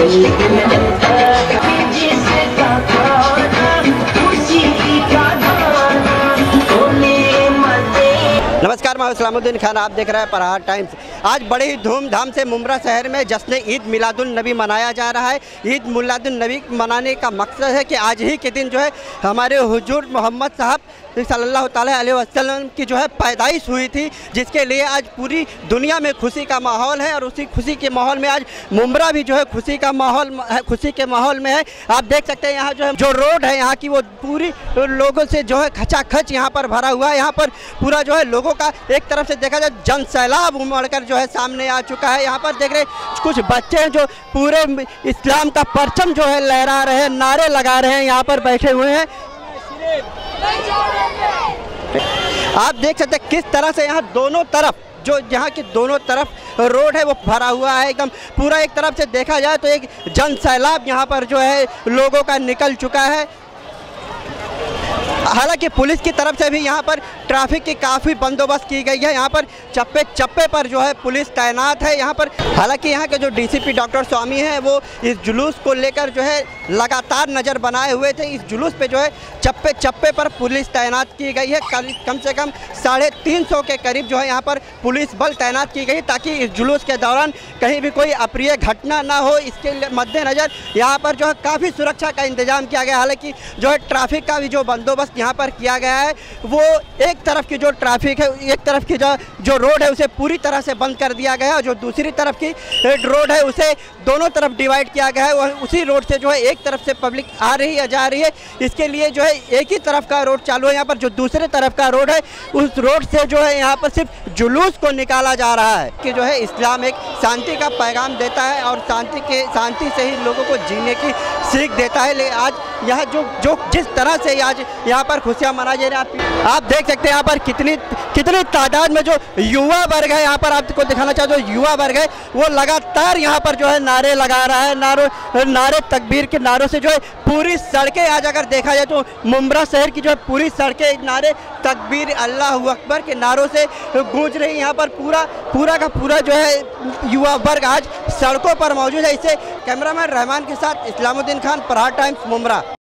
नमस्कार, मैं इस्लामुद्दीन खान, आप देख रहे हैं प्रहार टाइम्स। आज बड़े ही धूमधाम से मुमरा शहर में जश्न ईद मिलादुन नबी मनाया जा रहा है। ईद मिलादुन नबी मनाने का मकसद है कि आज ही के दिन जो है हमारे हुजूर मोहम्मद साहब सल्लल्लाहु अलैहि वसल्लम की जो है पैदाइश हुई थी, जिसके लिए आज पूरी दुनिया में खुशी का माहौल है। और उसी खुशी के माहौल में आज मुमरा भी जो है खुशी के माहौल में है। आप देख सकते हैं यहाँ जो है जो रोड है यहाँ की वो पूरी लोगों से जो है खचाखच यहाँ पर भरा हुआ है। यहाँ पर पूरा जो है लोगों का एक तरफ से देखा जाए जन सैलाब उमड़ कर जो है सामने आ चुका है। यहाँ पर देख रहे कुछ बच्चे हैं जो पूरे इस्लाम का परचम जो है लहरा रहे हैं, नारे लगा रहे हैं, यहाँ पर बैठे हुए हैं। आप देख सकते हैं किस तरह से यहाँ दोनों तरफ जो यहाँ की दोनों तरफ रोड है वो भरा हुआ है एकदम पूरा। एक तरफ से देखा जाए तो एक जन सैलाब यहाँ पर जो है लोगों का निकल चुका है। हालांकि पुलिस की तरफ से भी यहाँ पर ट्रैफिक की काफ़ी बंदोबस्त की गई है। यहाँ पर चप्पे चप्पे पर जो है पुलिस तैनात है यहाँ पर। हालांकि यहाँ के जो डीसीपी डॉक्टर स्वामी हैं वो इस जुलूस को लेकर जो है लगातार नज़र बनाए हुए थे। इस जुलूस पे जो है चप्पे चप्पे पर पुलिस तैनात की गई है। कम से कम 350 के करीब जो है यहाँ पर पुलिस बल तैनात की गई ताकि इस जुलूस के दौरान कहीं भी कोई अप्रिय घटना ना हो। इसके मद्देनज़र यहाँ पर जो है काफ़ी सुरक्षा का इंतजाम किया गया। हालांकि जो है ट्रैफिक का भी जो बंदोबस्त यहाँ पर किया गया है वो एक तरफ की जो ट्रैफिक है, एक तरफ की जो रोड है उसे पूरी तरह से बंद कर दिया गया है और जो दूसरी तरफ की रोड है उसे दोनों तरफ डिवाइड किया गया है। उसी रोड से जो है एक तरफ से पब्लिक आ रही है जा रही है, इसके लिए जो है एक ही तरफ का रोड चालू है। यहाँ पर जो दूसरे तरफ का रोड है उस रोड से जो है यहाँ पर सिर्फ जुलूस को निकाला जा रहा है कि जो है इस्लाम एक शांति का पैगाम देता है और शांति से ही लोगों को जीने की सीख देता है। लेकिन आज यहाँ जो जिस तरह से आज यहाँ पर खुशियाँ मनाई जा रही है, आप देख सकते हैं यहाँ पर कितनी तादाद में जो युवा वर्ग है, यहाँ पर आपको दिखाना चाहते जो युवा वर्ग है वो लगातार यहाँ पर जो है नारे लगा रहा है। नारे तकबीर के नारों से जो है पूरी सड़कें आज अगर देखा जाए तो मुमरा शहर की जो है पूरी सड़कें नारे तकबीर अल्लाह अकबर के नारों से गूंज रही। यहाँ पर पूरा का पूरा जो है युवा वर्ग आज सड़कों पर मौजूद है। इससे कैमरामैन रहमान के साथ इस्लामुद्दीन खान, प्रहार टाइम्स, मुमरा।